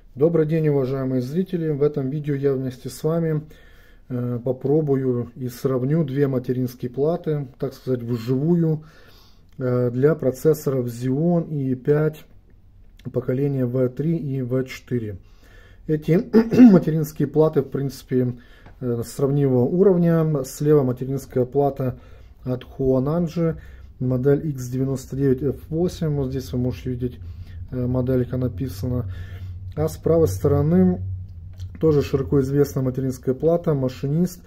Добрый день, уважаемые зрители! В этом видео я вместе с вами попробую и сравню две материнские платы, так сказать, вживую, для процессоров Xeon i5 поколения V3 и V4. Эти материнские платы, в принципе, сравнимого уровня. Слева материнская плата от Huananji, модель X99F8. Вот здесь вы можете видеть, моделька написана. А с правой стороны тоже широко известная материнская плата Machinist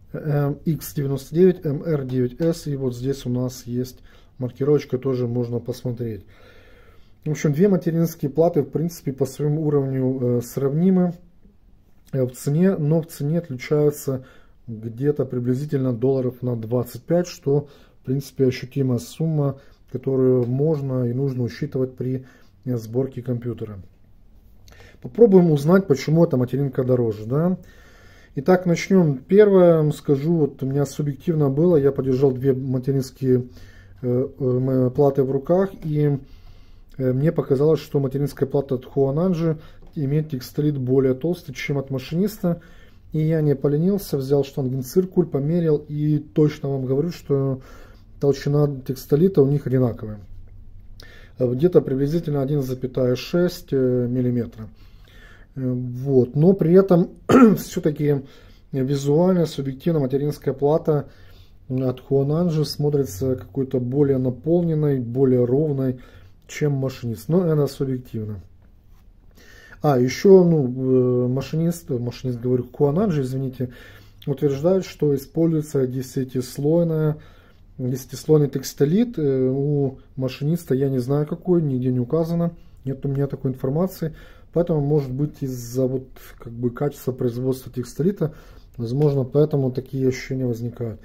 X99MR9S. И вот здесь у нас есть маркировочка, тоже можно посмотреть. В общем, две материнские платы, в принципе, по своему уровню сравнимы в цене, но в цене отличаются где-то приблизительно долларов на 25, что, в принципе, ощутимая сумма, которую можно и нужно учитывать при сборке компьютера. Попробуем узнать, почему эта материнка дороже. Да? Итак, начнем. Первое, скажу, вот у меня субъективно было, я подержал две материнские платы в руках, и мне показалось, что материнская плата от Huananji имеет текстолит более толстый, чем от Машиниста. И я не поленился, взял штангенциркуль, померил, и точно вам говорю, что толщина текстолита у них одинаковая. Где-то приблизительно 1,6 мм. Вот. Но при этом все-таки визуально, субъективно материнская плата от Huananji смотрится какой-то более наполненной, более ровной, чем Машинист. Но это субъективно. А, еще, Машинист, говорю, Huananji, извините, утверждает, что используется 10-слойный текстолит. У Машиниста я не знаю какой, нигде не указано, нет у меня такой информации. Поэтому, может быть, из-за качества производства текстолита, возможно, поэтому такие ощущения возникают.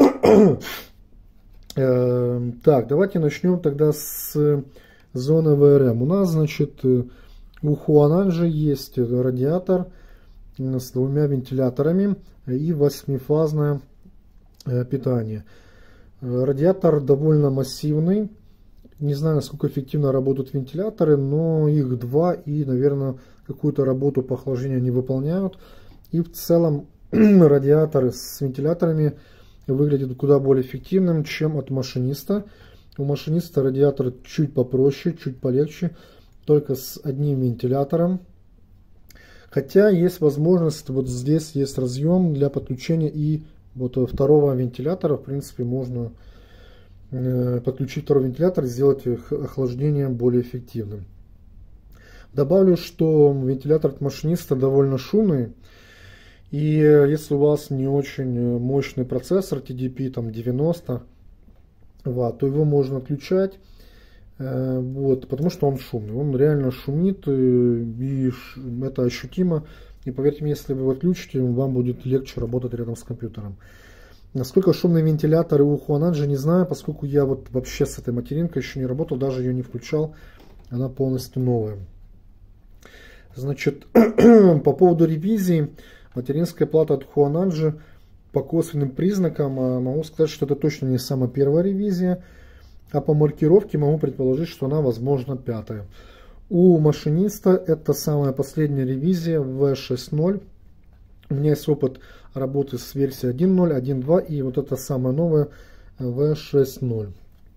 Так, давайте начнем тогда с зоны VRM. У нас, значит, у Huananji есть радиатор с двумя вентиляторами и 8-фазное питание. Радиатор довольно массивный. Не знаю, насколько эффективно работают вентиляторы, но их два, и, наверное, какую-то работу по охлаждению они выполняют. И в целом радиатор с вентиляторами выглядит куда более эффективным, чем от Машиниста. У Машиниста радиатор чуть попроще, чуть полегче, только с одним вентилятором. Хотя есть возможность, вот здесь есть разъем для подключения и вот второго вентилятора. В принципе, можно подключить второй вентилятор и сделать охлаждение более эффективным. Добавлю, что вентилятор от Машиниста довольно шумный. И если у вас не очень мощный процессор TDP там 90 Вт, то его можно отключать, вот, потому что он шумный. Он реально шумит, и это ощутимо. И поверьте мне, если вы его отключите, вам будет легче работать рядом с компьютером. Насколько шумные вентиляторы у Huananji, не знаю, поскольку я вот вообще с этой материнкой еще не работал, даже ее не включал. Она полностью новая. Значит, по поводу ревизии, материнская плата от Huananji, по косвенным признакам могу сказать, что это точно не самая первая ревизия, а по маркировке могу предположить, что она, возможно, пятая. У Машиниста это самая последняя ревизия V6.0. У меня есть опыт работы с версией 1.0, 1.2 и вот это самое новое V6.0.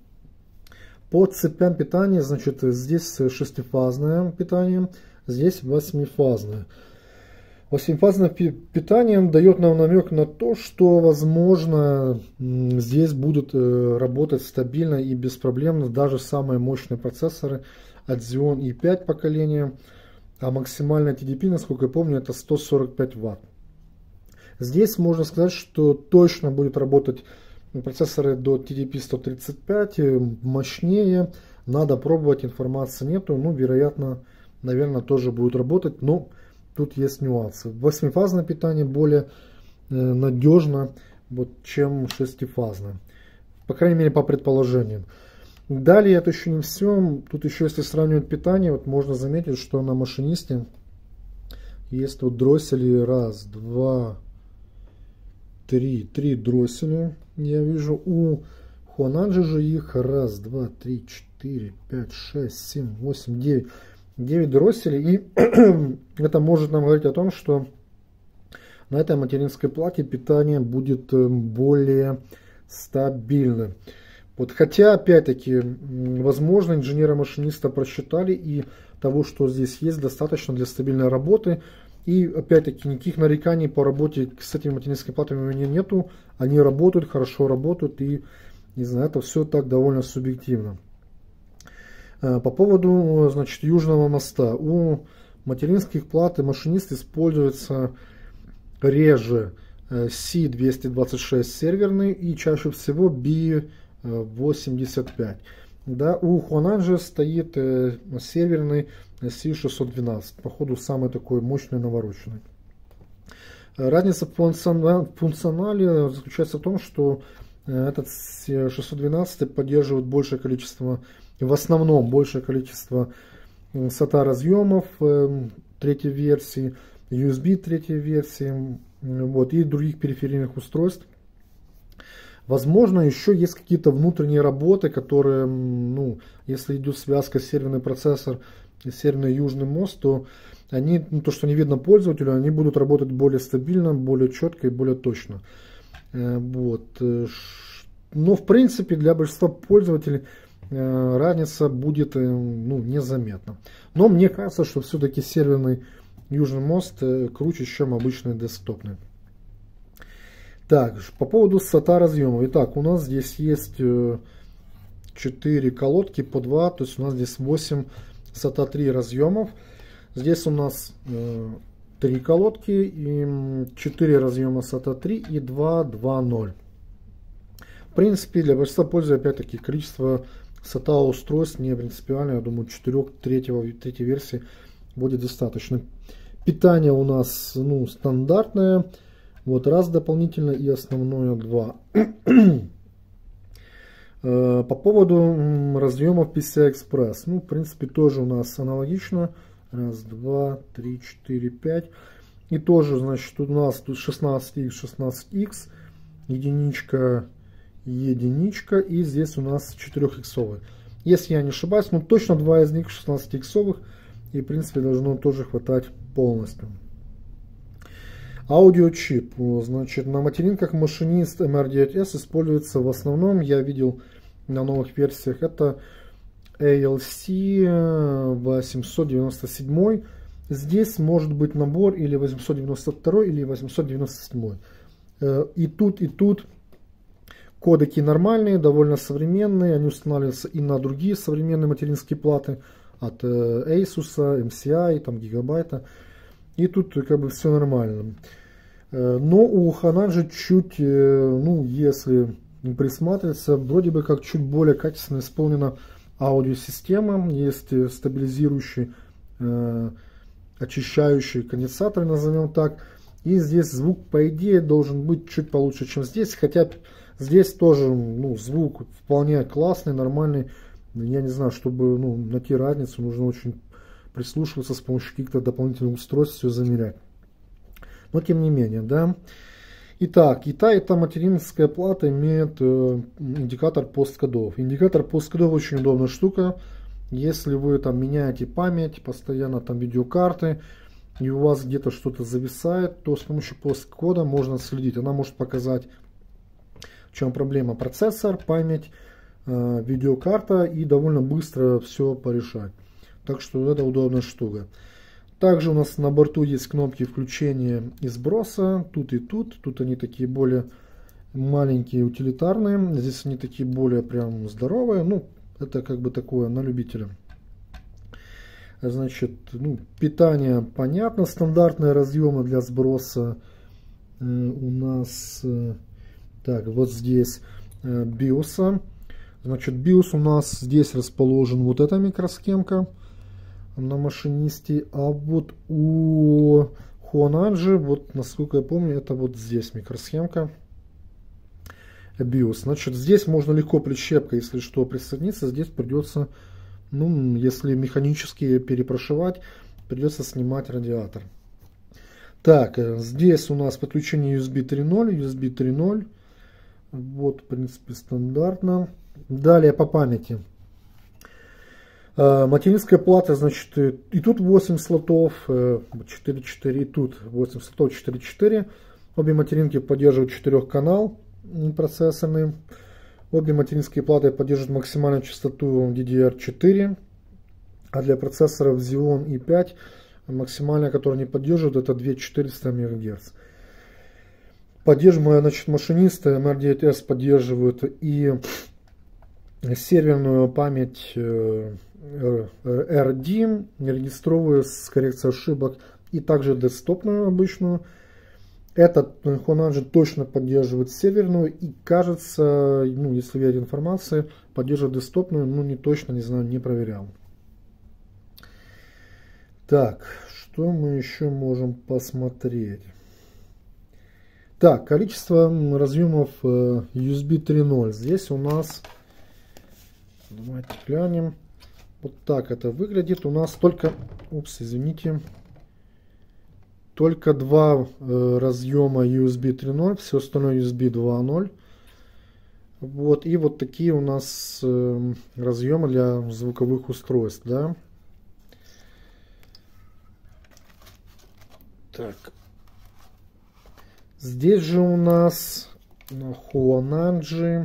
По цепям питания, значит, здесь шестифазное питание, здесь восьмифазное. Восьмифазное питание дает нам намек на то, что, возможно, здесь будут работать стабильно и беспроблемно даже самые мощные процессоры от Xeon i5 поколения, а максимальная TDP, насколько я помню, это 145 Вт. Здесь можно сказать, что точно будет работать процессоры до TDP 135, мощнее. Надо пробовать, информации нету. Ну, вероятно, наверное, тоже будут работать, но тут есть нюансы. Восьмифазное питание более надежно, вот, чем шестифазное. По крайней мере, по предположениям. Далее, это еще не все. Тут еще, если сравнивать питание, вот можно заметить, что на Машинисте есть вот дроссели. Раз, два, три дросселя. Я вижу. У Huananji же их раз, два, три, четыре, пять, шесть, семь, восемь, 9. 9 дросселей. И это может нам говорить о том, что на этой материнской плате питание будет более стабильным. Вот, хотя, опять-таки, возможно, инженеры-машинисты просчитали, и того, что здесь есть, достаточно для стабильной работы. И, опять-таки, никаких нареканий по работе с этими материнскими платами у меня нету. Они работают, хорошо работают, и, не знаю, это все так довольно субъективно. По поводу, значит, Южного моста. У материнских плат и машинист используется реже C226 серверный и чаще всего B85. Да, у Huaneng стоит серверный C612, походу самый такой мощный, навороченный. Разница в функционале заключается в том, что этот 612 поддерживает большее количество, в основном большее количество SATA разъемов третьей версии, USB третьей версии, вот, и других периферийных устройств. Возможно, еще есть какие-то внутренние работы, которые, ну, если идет связка серверный процессор и серверный Южный мост, то они, ну, то, что не видно пользователю, они будут работать более стабильно, более четко и более точно. Вот. Но, в принципе, для большинства пользователей разница будет, ну, незаметна. Но мне кажется, что все-таки серверный Южный мост круче, чем обычный десктопный. Так, по поводу SATA разъемов. Итак, у нас здесь есть 4 колодки по 2, то есть у нас здесь 8 SATA 3 разъемов. Здесь у нас 3 колодки и 4 разъема SATA 3 и 2 2.0. В принципе, для большинства пользователей, опять-таки, количество SATA устройств не принципиально. Я думаю, 4 третьей версии будет достаточно. Питание у нас, ну, стандартное. Вот раз дополнительно и основное 2. По поводу разъемов PCI-Express. Ну, в принципе, тоже у нас аналогично. Раз, два, три, 4, 5. И тоже, значит, у нас тут 16X, 16X. Единичка, единичка. И здесь у нас 4X. Если я не ошибаюсь, ну, точно 2 из них 16X. И, в принципе, должно тоже хватать полностью. Аудиочип. Значит, на материнках машинист MR9S используется в основном, я видел на новых версиях, это ALC 897. Здесь может быть набор или 892 или 897. И тут кодеки нормальные, довольно современные. Они устанавливаются и на другие современные материнские платы от Asus, MCI, там Gigabyte. И тут как бы все нормально. Но у Huaneng чуть, ну, если присматриваться, вроде бы как чуть более качественно исполнена аудиосистема. Есть стабилизирующий, очищающий конденсатор, назовем так. И здесь звук, по идее, должен быть чуть получше, чем здесь. Хотя здесь тоже, ну, звук вполне классный, нормальный. Я не знаю, чтобы, ну, найти разницу, нужно очень прислушиваться с помощью каких-то дополнительных устройств, все замерять. Но тем не менее, да. Итак, и та материнская плата имеет индикатор посткодов. Индикатор посткодов очень удобная штука. Если вы там меняете память, постоянно там видеокарты, и у вас где-то что-то зависает, то с помощью посткода можно следить. Она может показать, в чем проблема: процессор, память, видеокарта, и довольно быстро все порешать. Так что это удобная штука. Также у нас на борту есть кнопки включения и сброса. Тут и тут. Тут они такие более маленькие, утилитарные. Здесь они такие более прям здоровые. Ну, это как бы такое на любителя. Значит, ну, питание понятно. Стандартные разъемы для сброса у нас, так, вот здесь BIOS. Значит, BIOS у нас здесь расположен вот эта микросхемка на машинисте, а вот у Huaneng, вот насколько я помню, это вот здесь микросхемка BIOS. Значит, здесь можно легко прищепкой, если что, присоединиться. Здесь придется, ну, если механически перепрошивать, придется снимать радиатор. Так, здесь у нас подключение USB 3.0, USB 3.0. Вот, в принципе, стандартно. Далее по памяти. Материнская плата, значит, и тут 8 слотов, 4.4, и тут 8 слотов, 4.4. Обе материнки поддерживают 4-канал процессорный. Обе материнские платы поддерживают максимальную частоту DDR4. А для процессоров Xeon i5 максимальная, которую они поддерживают, это 2400 МГц. Поддерживаемые, значит, машинисты MR9S поддерживают и серверную память RD, регистровую с коррекцией ошибок, и также десктопную обычную. Этот Honanji точно поддерживает серверную и, кажется, ну, если верить информации, поддерживает десктопную, ну не точно, не знаю, не проверял. Так, что мы еще можем посмотреть? Так, количество разъемов USB 3.0. Здесь у нас, давайте глянем, вот так это выглядит. У нас только, извините, только два разъема USB 3.0, все остальное USB 2.0. Вот, и вот такие у нас разъемы для звуковых устройств, да. Так. Здесь же у нас на Honanji,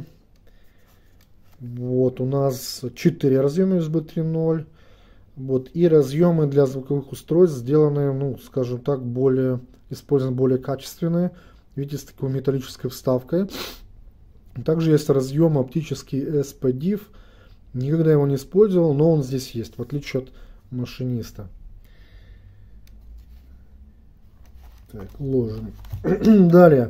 вот у нас 4 разъема USB 3.0, вот, и разъемы для звуковых устройств сделаны, ну, скажем так, использованы более качественные, видите, с такой металлической вставкой. Также есть разъем оптический SPDIF, никогда его не использовал, но он здесь есть, в отличие от машиниста. Так, ложим. Далее.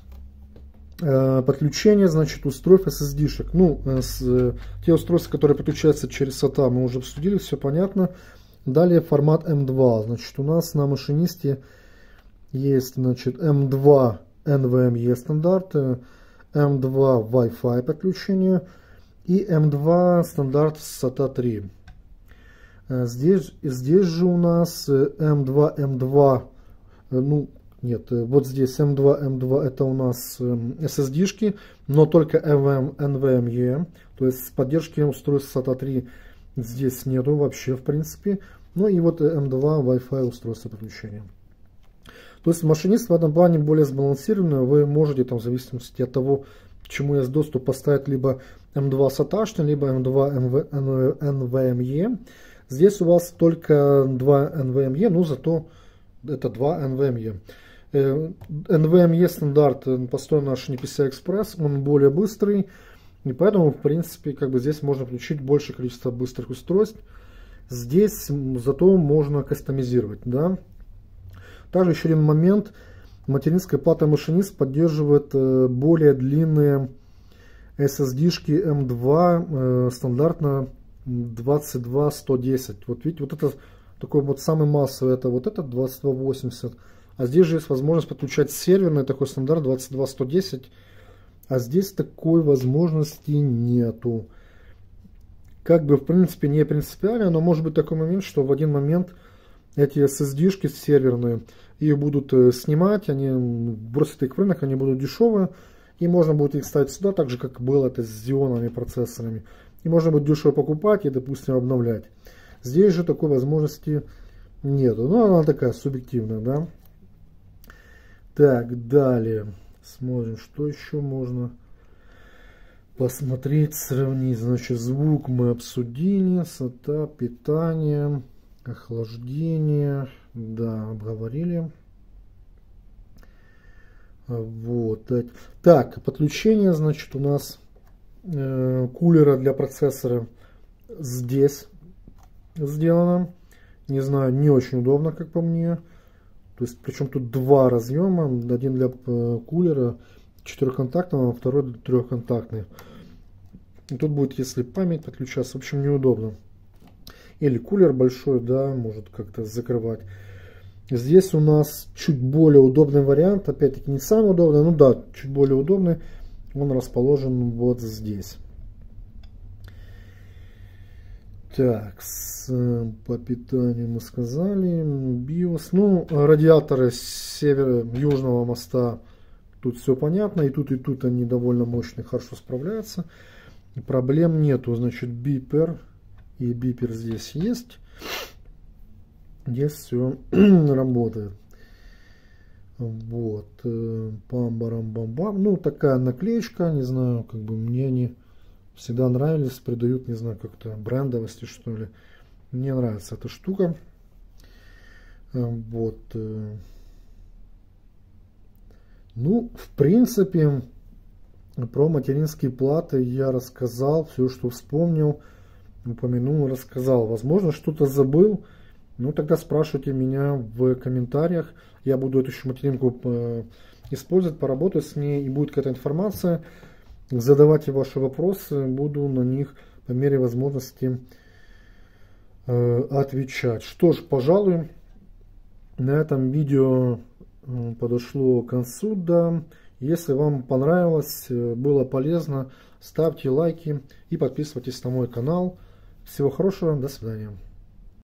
Подключение, значит, устройств SSD-шек. Ну, те устройства, которые подключаются через SATA, мы уже обсудили, все понятно. Далее формат M2. Значит, у нас на машинисте есть, значит, M2 NVMe стандарт, M2 Wi-Fi подключение и M2 стандарт SATA 3. Здесь же у нас M2, ну, нет, вот здесь M2 это у нас SSD-шки, но только NVMe, то есть поддержки устройств SATA 3 здесь нету вообще, в принципе. Ну и вот M2 Wi-Fi устройство подключения. То есть машинист в этом плане более сбалансированный. Вы можете, там, в зависимости от того, к чему есть доступ, поставить либо M2 SATA, либо M2 NVMe. Здесь у вас только 2 NVMe, но зато это 2 NVMe. NVMe стандарт построен на шине PCI Express, он более быстрый, и поэтому, в принципе, как бы здесь можно включить большее количество быстрых устройств. Здесь зато можно кастомизировать, да. Также еще один момент, материнская плата машинист поддерживает более длинные SSD-шки M2, стандартно 22110. Вот видите, вот это такой вот самый массовый, это вот этот 2280. А здесь же есть возможность подключать серверный такой стандарт 22110. А здесь такой возможности нету. Как бы, в принципе, не принципиально, но может быть такой момент, что в один момент эти SSD-шки серверные, их будут снимать, они бросят их в рынок, они будут дешевые. И можно будет их ставить сюда, так же, как было это с Xeon процессорами. И можно будет дешево покупать и, допустим, обновлять. Здесь же такой возможности нету. Ну, она такая субъективная, да. Так, далее. Смотрим, что еще можно посмотреть, сравнить. Значит, звук мы обсудили, SATA, питание, охлаждение. Да, обговорили. Вот. Так, подключение, значит, у нас кулера для процессора здесь сделано. Не знаю, не очень удобно, как по мне. То есть, причем тут два разъема. Один для кулера 4-контактного, а второй 3-контактный. И тут будет, если память подключаться, в общем, неудобно. Или кулер большой, да, может как-то закрывать. Здесь у нас чуть более удобный вариант. Опять-таки не самый удобный, ну да, чуть более удобный. Он расположен вот здесь. Так, по питанию мы сказали. BIOS. Ну, радиаторы северо-южного моста. Тут все понятно. И тут они довольно мощные, хорошо справляются. Проблем нету. Значит, бипер. и бипер здесь есть. Здесь все работает. Вот. Пам-барам-бам-бам. Ну, такая наклеечка, не знаю, как бы мне они всегда нравились, придают, не знаю, как-то брендовости, что ли. Мне нравится эта штука. Вот. Ну, в принципе, про материнские платы я рассказал, все, что вспомнил, упомянул, рассказал. Возможно, что-то забыл. Ну, тогда спрашивайте меня в комментариях. Я буду эту еще материнку использовать, поработать с ней, и будет какая-то информация. Задавайте ваши вопросы, буду на них по мере возможности отвечать. Что ж, пожалуй, на этом видео подошло к концу. Да. Если вам понравилось, было полезно, ставьте лайки и подписывайтесь на мой канал. Всего хорошего, до свидания.